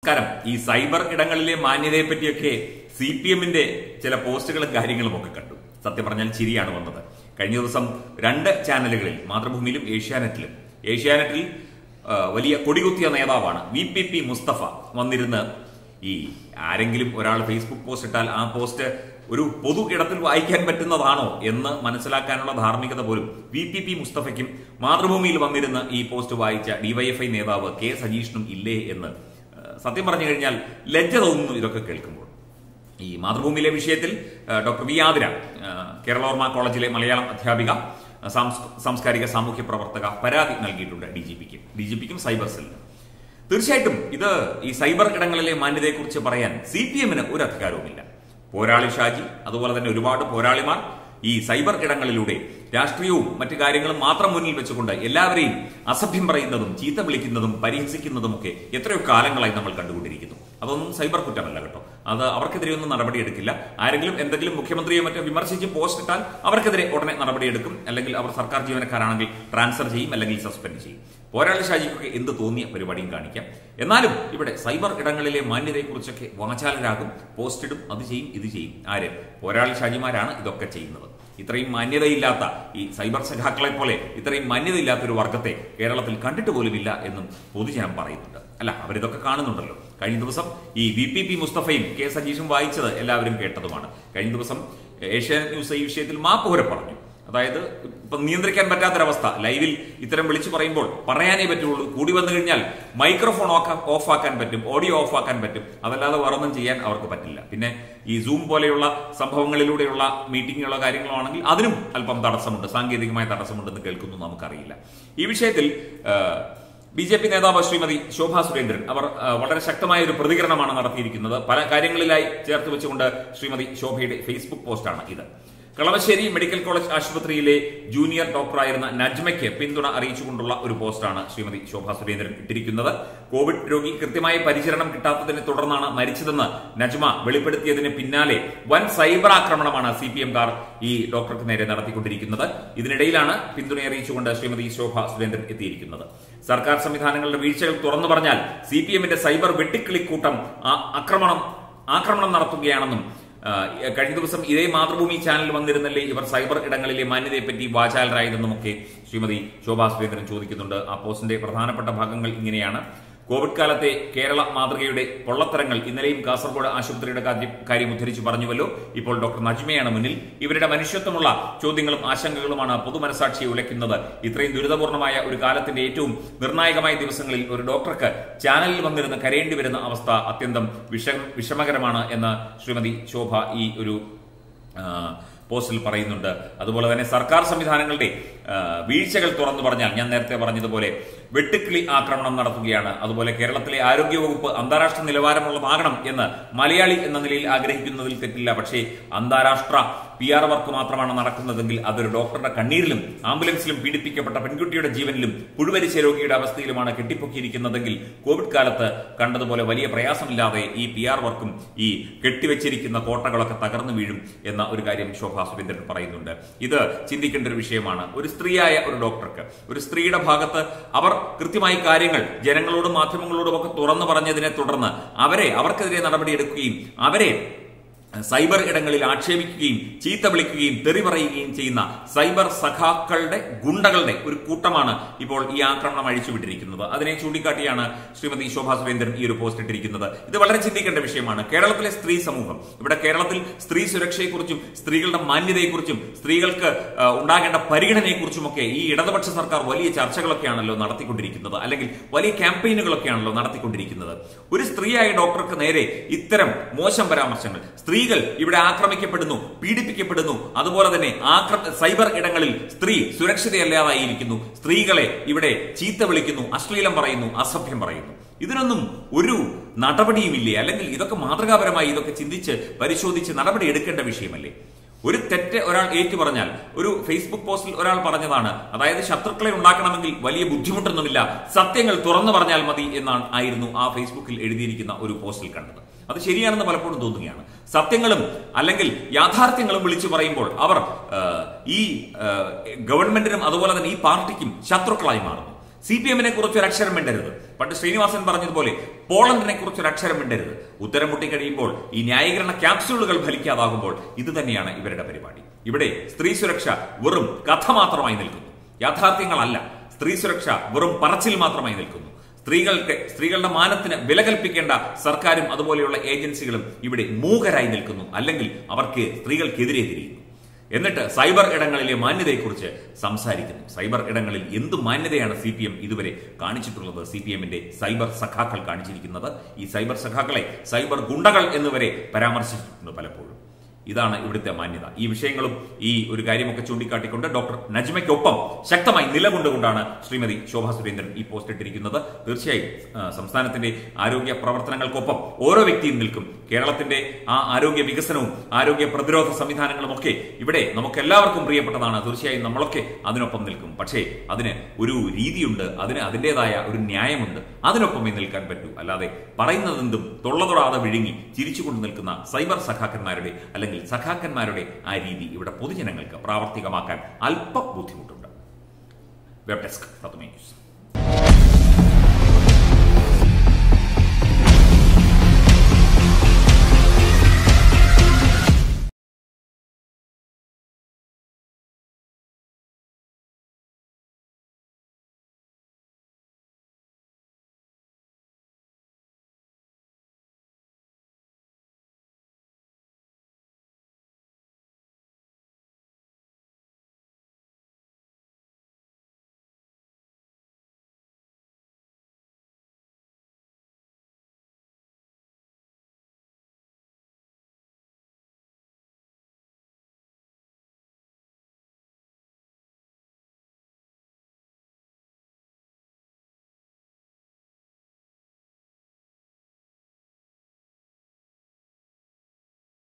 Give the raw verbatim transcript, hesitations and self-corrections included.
നമസ്കാരം. ഈ സൈബർ ഇടങ്ങളിലെ മാന്യതയെ പറ്റിയൊക്കെ സി പി എമ്മിന്റെ ചില പോസ്റ്റുകളും കാര്യങ്ങളും ഒക്കെ കണ്ടു. സത്യം പറഞ്ഞാൽ ചിരിയാണ് വന്നത്. കഴിഞ്ഞ ദിവസം രണ്ട് ചാനലുകളിൽ, മാതൃഭൂമിയിലും ഏഷ്യാനെറ്റിലും, ഏഷ്യാനെറ്റിൽ വലിയ കൊടികുത്തിയ നേതാവാണ് വി പി പി മുസ്തഫ വന്നിരുന്ന് ഈ ആരെങ്കിലും ഒരാൾ ഫേസ്ബുക്ക് പോസ്റ്റ് ഇട്ടാൽ ആ പോസ്റ്റ് ഒരു പൊതു ഇടത്തിൽ വായിക്കാൻ പറ്റുന്നതാണോ എന്ന് മനസ്സിലാക്കാനുള്ള ധാർമ്മികത പോലും വി പി പി മുസ്തഫയ്ക്കും മാതൃഭൂമിയിൽ വന്നിരുന്ന് ഈ പോസ്റ്റ് വായിച്ച ഡിവൈഎഫ്ഐ നേതാവ് കെ സജീഷിനും ഇല്ലേ എന്ന് സത്യം പറഞ്ഞു കഴിഞ്ഞാൽ ലജ്ജ തോന്നുന്നു ഇതൊക്കെ കേൾക്കുമ്പോൾ. ഈ മാതൃഭൂമിയിലെ വിഷയത്തിൽ ഡോക്ടർ വി ആതിര, കേരളവർമ്മ കോളേജിലെ മലയാളം അധ്യാപിക, സാംസ്കാരിക സാമൂഹ്യ പ്രവർത്തക, പരാതി നൽകിയിട്ടുണ്ട് ഡി ജി പിക്കും ഡി ജി പിക്കും സൈബർ സെല്ലിനും. തീർച്ചയായിട്ടും ഇത് ഈ സൈബർ ഇടങ്ങളിലെ മാന്യതയെക്കുറിച്ച് പറയാൻ സി പി എമ്മിന് ഒരു അധികാരവുമില്ല. പോരാളി ഷാജി, അതുപോലെ തന്നെ ഒരുപാട് പോരാളിമാർ ഈ സൈബർ ഇടങ്ങളിലൂടെ രാഷ്ട്രീയവും മറ്റു കാര്യങ്ങളും മാത്രം മുന്നിൽ വെച്ചുകൊണ്ട് എല്ലാവരെയും അസഭ്യം പറയുന്നതും ചീത്ത വിളിക്കുന്നതും പരിഹസിക്കുന്നതും ഒക്കെ എത്രയോ കാലങ്ങളായി നമ്മൾ കണ്ടുകൊണ്ടിരിക്കുന്നു. അതൊന്നും സൈബർ കുറ്റമല്ല കേട്ടോ. അത് അവർക്കെതിരെ ഒന്നും നടപടിയെടുക്കില്ല. ആരെങ്കിലും എന്തെങ്കിലും മുഖ്യമന്ത്രിയെ മറ്റോ വിമർശിച്ച് പോസ്റ്റ് ഇട്ടാൽ അവർക്കെതിരെ ഉടനെ നടപടിയെടുക്കും. അല്ലെങ്കിൽ അവർ സർക്കാർ ജീവനക്കാരാണെങ്കിൽ ട്രാൻസ്ഫർ ചെയ്യും, അല്ലെങ്കിൽ സസ്പെൻഡ് ചെയ്യും. പോരാളി ഷാജിക്കൊക്കെ എന്ത് തോന്നിയ പരിപാടിയും കാണിക്കാം. എന്നാലും ഇവിടെ സൈബർ ഇടങ്ങളിലെ മാന്യതയെക്കുറിച്ചൊക്കെ വാചാലരാകും, പോസ്റ്റ് ഇടും, അത് ചെയ്യും, ഇത് ചെയ്യും. ആര്? പോരാളി ഷാജിമാരാണ് ഇതൊക്കെ ചെയ്യുന്നത്. ഇത്രയും മാന്യതയില്ലാത്ത ഈ സൈബർ സഖാക്കളെ പോലെ ഇത്രയും മാന്യതയില്ലാത്ത ഒരു വർഗത്തെ കേരളത്തിൽ കണ്ടിട്ട് പോലുമില്ല എന്നും പൊതുജനം പറയുന്നുണ്ട്. അല്ല, അവരിതൊക്കെ കാണുന്നുണ്ടല്ലോ. കഴിഞ്ഞ ദിവസം ഈ വി പി പി മുസ്തഫയും കെ സജീഷും വായിച്ചത് എല്ലാവരും കേട്ടതുമാണ്. കഴിഞ്ഞ ദിവസം ഏഷ്യാനെറ്റ് ന്യൂസ് ഈ വിഷയത്തിൽ മാപ്പ് വരെ പറഞ്ഞു. അതായത് ഇപ്പൊ നിയന്ത്രിക്കാൻ പറ്റാത്തൊരവസ്ഥ, ലൈവിൽ ഇത്തരം വിളിച്ചു പറയുമ്പോൾ പറയാനേ പറ്റുള്ളൂ. കൂടി വന്നു കഴിഞ്ഞാൽ മൈക്രോഫോൺ ഓഫ് ആക്കാൻ പറ്റും, ഓഡിയോ ഓഫ് ആക്കാൻ പറ്റും, അതല്ലാതെ വേറൊന്നും ചെയ്യാൻ അവർക്ക് പറ്റില്ല. പിന്നെ ഈ സൂം പോലെയുള്ള സംഭവങ്ങളിലൂടെയുള്ള മീറ്റിങ്ങുകളോ കാര്യങ്ങളോ ആണെങ്കിൽ അതിനും അല്പം തടസ്സമുണ്ട്, സാങ്കേതികമായ തടസ്സമുണ്ടെന്ന് കേൾക്കുന്നു, നമുക്കറിയില്ല. ഈ വിഷയത്തിൽ ബി ജെ പി നേതാവ് ശ്രീമതി ശോഭാ സുരേന്ദ്രൻ അവർ വളരെ ശക്തമായ ഒരു പ്രതികരണമാണ് നടത്തിയിരിക്കുന്നത്. പല കാര്യങ്ങളിലായി ചേർത്ത് വെച്ചുകൊണ്ട് ശ്രീമതി ശോഭയുടെ ഫേസ്ബുക്ക് പോസ്റ്റാണ് ഇത്. കളമശ്ശേരി മെഡിക്കൽ കോളേജ് ആശുപത്രിയിലെ ജൂനിയർ ഡോക്ടറായിരുന്ന നജ്മയ്ക്ക് പിന്തുണ അറിയിച്ചുകൊണ്ടുള്ള ഒരു പോസ്റ്റാണ് ശ്രീമതി ശോഭാ സുരേന്ദ്രൻ ഇട്ടിരിക്കുന്നത്. കോവിഡ് രോഗി കൃത്യമായ പരിചരണം കിട്ടാത്തതിനെ തുടർന്നാണ് മരിച്ചതെന്ന് നജ്മ വെളിപ്പെടുത്തിയതിന് പിന്നാലെ വൻ സൈബർ ആക്രമണമാണ് സി പി എംകാർ ഈ ഡോക്ടർക്ക് നേരെ നടത്തിക്കൊണ്ടിരിക്കുന്നത്. ഇതിനിടയിലാണ് പിന്തുണ അറിയിച്ചുകൊണ്ട് ശ്രീമതി ശോഭാ സുരേന്ദ്രൻ എത്തിയിരിക്കുന്നത്. സർക്കാർ സംവിധാനങ്ങളുടെ വീഴ്ചകൾ തുറന്നു പറഞ്ഞാൽ സി പി എമ്മിന്റെ സൈബർ വെട്ടിക്കിളിക്കൂട്ടം ആക്രമണം ആക്രമണം നടത്തുകയാണെന്നും, കഴിഞ്ഞ ദിവസം ഇതേ മാതൃഭൂമി ചാനൽ വന്നിരുന്നല്ലേ ഇവർ സൈബർ ഇടങ്ങളിലെ മാന്യതയെപ്പറ്റി വാചാലരായതെന്നുമൊക്കെ ശ്രീമതി ശോഭാ സുരേന്ദ്രൻ ചോദിക്കുന്നുണ്ട്. ആ പോസ്റ്റിന്റെ പ്രധാനപ്പെട്ട ഭാഗങ്ങൾ ഇങ്ങനെയാണ്. കോവിഡ് കാലത്തെ കേരള മാതൃകയുടെ പൊള്ളത്തരങ്ങൾ ഇന്നലെയും കാസർഗോഡ് ആശുപത്രിയുടെ കാര്യം ഉദ്ധരിച്ച് പറഞ്ഞുവല്ലോ. ഇപ്പോൾ ഡോക്ടർ നജ്മയാണ് മുന്നിൽ. ഇവരുടെ മനുഷ്യത്വമുള്ള ചോദ്യങ്ങളും ആശങ്കകളുമാണ് പൊതുമനസാക്ഷിയെ ഉലയ്ക്കുന്നത്. ഇത്രയും ദുരിതപൂർണമായ ഒരു കാലത്തിന്റെ ഏറ്റവും നിർണായകമായ ദിവസങ്ങളിൽ ഒരു ഡോക്ടർക്ക് ചാനലിൽ വന്നിരുന്ന് കരയേണ്ടി വരുന്ന അവസ്ഥ അത്യന്തം വിഷ വിഷമകരമാണ് എന്ന് ശ്രീമതി ശോഭ ഈ ഒരു പോസ്റ്റിൽ പറയുന്നുണ്ട്. അതുപോലെ തന്നെ സർക്കാർ സംവിധാനങ്ങളുടെ വീഴ്ചകൾ തുറന്നു പറഞ്ഞാൽ ഞാൻ നേരത്തെ പറഞ്ഞതുപോലെ വെട്ടുക്കിളി ആക്രമണം നടത്തുകയാണ്. അതുപോലെ കേരളത്തിലെ ആരോഗ്യവകുപ്പ് അന്താരാഷ്ട്ര നിലവാരമുള്ളതാകണം എന്ന് മലയാളി എന്ന നിലയിൽ ആഗ്രഹിക്കുന്നതിൽ തെറ്റില്ല. പക്ഷേ അന്താരാഷ്ട്ര പി ആർ വർക്ക് മാത്രമാണ് നടക്കുന്നതെങ്കിൽ അതൊരു ഡോക്ടറുടെ കണ്ണീരിലും ആംബുലൻസിലും പീഡിപ്പിക്കപ്പെട്ട പെൺകുട്ടിയുടെ ജീവനിലും പുഴുവരിച്ച രോഗിയുടെ അവസ്ഥയിലുമാണ് കെട്ടിപ്പൊക്കിയിരിക്കുന്നതെങ്കിൽ കോവിഡ് കാലത്ത് കണ്ടതുപോലെ വലിയ പ്രയാസമില്ലാതെ ഈ പി ആർ വർക്കും ഈ കെട്ടിവെച്ചിരിക്കുന്ന കോട്ടകളൊക്കെ തകർന്നു വീഴും എന്ന ഒരു കാര്യം ശോഭാ സുരേന്ദ്രൻ പറയുന്നുണ്ട്. ഇത് ചിന്തിക്കേണ്ട ഒരു വിഷയമാണ്. ഒരു സ്ത്രീയായ ഒരു ഡോക്ടർക്ക്, ഒരു സ്ത്രീയുടെ ഭാഗത്ത് അവർ കൃത്യമായി കാര്യങ്ങൾ ജനങ്ങളോടും മാധ്യമങ്ങളോടും ഒക്കെ തുറന്നു പറഞ്ഞതിനെ തുടർന്ന് അവരെ അവർക്കെതിരെ നടപടിയെടുക്കുകയും അവരെ സൈബർ ഇടങ്ങളിൽ ആക്ഷേപിക്കുകയും ചീത്ത വിളിക്കുകയും തെറി പറയുകയും ചെയ്യുന്ന സൈബർ സഖാക്കളുടെ ഗുണ്ടകളുടെ ഒരു കൂട്ടമാണ് ഇപ്പോൾ ഈ ആക്രമണം അഴിച്ചുവിട്ടിരിക്കുന്നത്. അതിനെ ചൂണ്ടിക്കാട്ടിയാണ് ശ്രീമതി ശോഭാ സുരേന്ദ്രൻ ഈ ഒരു പോസ്റ്റ് ഇട്ടിരിക്കുന്നത്. ഇത് വളരെ ചിന്തിക്കേണ്ട വിഷയമാണ്. കേരളത്തിലെ സ്ത്രീ സമൂഹം, ഇവിടെ കേരളത്തിൽ സ്ത്രീ സുരക്ഷയെക്കുറിച്ചും സ്ത്രീകളുടെ മാന്യതയെക്കുറിച്ചും സ്ത്രീകൾക്ക് ഉണ്ടാകേണ്ട പരിഗണനയെക്കുറിച്ചുമൊക്കെ ഈ ഇടതുപക്ഷ സർക്കാർ വലിയ ചർച്ചകളൊക്കെയാണല്ലോ നടത്തിക്കൊണ്ടിരിക്കുന്നത്, അല്ലെങ്കിൽ വലിയ ക്യാമ്പയിനുകളൊക്കെയാണല്ലോ നടത്തിക്കൊണ്ടിരിക്കുന്നത്. ഒരു സ്ത്രീയായ ഡോക്ടർക്ക് നേരെ ഇത്തരം മോശം പരാമർശങ്ങൾ, സ്ത്രീകൾ ഇവിടെ ആക്രമിക്കപ്പെടുന്നു, പീഡിപ്പിക്കപ്പെടുന്നു, അതുപോലെ തന്നെ സൈബർ ഇടങ്ങളിൽ സ്ത്രീ സുരക്ഷിതയല്ലാതായിരിക്കുന്നു, സ്ത്രീകളെ ഇവിടെ ചീത്ത വിളിക്കുന്നു, അശ്ലീലം പറയുന്നു, അസഭ്യം പറയുന്നു. ഇതിനൊന്നും ഒരു നടപടിയുമില്ലേ? അല്ലെങ്കിൽ ഇതൊക്കെ മാതൃകാപരമായി ഇതൊക്കെ ചിന്തിച്ച് പരിശോധിച്ച് നടപടി എടുക്കേണ്ട വിഷയമല്ലേ? ഒരു തെറ്റ് ഒരാൾ ഏറ്റു പറഞ്ഞാൽ, ഒരു ഫേസ്ബുക്ക് പോസ്റ്റിൽ ഒരാൾ പറഞ്ഞതാണ്, അതായത് ശത്രുക്കളെ ഉണ്ടാക്കണമെങ്കിൽ വലിയ ബുദ്ധിമുട്ടൊന്നുമില്ല, സത്യങ്ങൾ തുറന്നു പറഞ്ഞാൽ മതി എന്നാണ് ആയിരുന്നു ആ ഫേസ്ബുക്കിൽ എഴുതിയിരിക്കുന്ന ഒരു പോസ്റ്റിൽ കണ്ടത്. അത് ശരിയാണെന്ന് പലപ്പോഴും തോന്നുകയാണ്. സത്യങ്ങളും അല്ലെങ്കിൽ യാഥാർത്ഥ്യങ്ങളും വിളിച്ചു പറയുമ്പോൾ അവർ ഈ ഗവൺമെന്റിനും അതുപോലെ തന്നെ ഈ പാർട്ടിക്കും ശത്രുക്കളായി മാറുന്നു. സി പി എമ്മിനെ കുറിച്ച് ഒരു അക്ഷരം മിണ്ടരുത്. പണ്ട് ശ്രീനിവാസൻ പറഞ്ഞതുപോലെ പോളണ്ടിനെ കുറിച്ച് ഒരു അക്ഷരം മിണ്ടരുത്. ഉത്തരം മുട്ടി കഴിയുമ്പോൾ ഈ ന്യായീകരണ ക്യാപ്സ്യൂളുകൾ ഫലിക്കാതാകുമ്പോൾ ഇത് തന്നെയാണ് ഇവരുടെ പരിപാടി. ഇവിടെ സ്ത്രീ സുരക്ഷ വെറും കഥ മാത്രമായി നിൽക്കുന്നു, യാഥാർത്ഥ്യങ്ങളല്ല. സ്ത്രീ സുരക്ഷ വെറും പറച്ചിൽ മാത്രമായി നിൽക്കുന്നു. സ്ത്രീകൾക്ക് സ്ത്രീകളുടെ മാനത്തിന് വില കൽപ്പിക്കേണ്ട സർക്കാരും അതുപോലെയുള്ള ഏജൻസികളും ഇവിടെ മൂകരായി നിൽക്കുന്നു, അല്ലെങ്കിൽ അവർക്ക് സ്ത്രീകൾക്കെതിരെ തിരിയുന്നു. എന്നിട്ട് സൈബർ ഇടങ്ങളിലെ മാന്യതയെക്കുറിച്ച് സംസാരിക്കുന്നു. സൈബർ ഇടങ്ങളിൽ എന്ത് മാന്യതയാണ് സി പി എം ഇതുവരെ കാണിച്ചിട്ടുള്ളത്? സി പി എമ്മിന്റെ സൈബർ സഖാക്കൾ കാണിച്ചിരിക്കുന്നത്. ഈ സൈബർ സഖാക്കളെ സൈബർ ഗുണ്ടകൾ എന്നുവരെ പരാമർശിച്ചിട്ടുണ്ട് പലപ്പോഴും. ഇതാണ് ഇവിടുത്തെ മാന്യത. ഈ വിഷയങ്ങളും ഈ ഒരു കാര്യമൊക്കെ ചൂണ്ടിക്കാട്ടിക്കൊണ്ട് ഡോക്ടർ നജ്മയ്ക്കൊപ്പം ശക്തമായി നിലകൊണ്ടുകൊണ്ടാണ് ശ്രീമതി ശോഭാ സുരേന്ദ്രൻ ഈ പോസ്റ്റ് ഇട്ടിരിക്കുന്നത്. തീർച്ചയായും സംസ്ഥാനത്തിന്റെ ആരോഗ്യ പ്രവർത്തനങ്ങൾക്കൊപ്പം ഓരോ വ്യക്തിയും നിൽക്കും. കേരളത്തിന്റെ ആ ആരോഗ്യ വികസനവും ആരോഗ്യ പ്രതിരോധ സംവിധാനങ്ങളും ഒക്കെ ഇവിടെ നമുക്ക് എല്ലാവർക്കും പ്രിയപ്പെട്ടതാണ്. തീർച്ചയായും നമ്മളൊക്കെ അതിനൊപ്പം നിൽക്കും. പക്ഷേ അതിന് ഒരു രീതിയുണ്ട്, അതിന് അതിൻ്റെതായ ഒരു ന്യായമുണ്ട്. അതിനൊപ്പമേ നിൽക്കാൻ പറ്റൂ. അല്ലാതെ പറയുന്നതെന്തും തൊള്ളതൊടാതെ വിഴുങ്ങി ചിരിച്ചുകൊണ്ട് നിൽക്കുന്ന സൈബർ സഖാക്കന്മാരുടെ അല്ലെങ്കിൽ സഖാക്കന്മാരുടെ ആ രീതി ഇവിടെ പൊതുജനങ്ങൾക്ക് പ്രാവർത്തികമാക്കാൻ അല്പം ബുദ്ധിമുട്ടുണ്ട്. Web desk Tatwamayi news.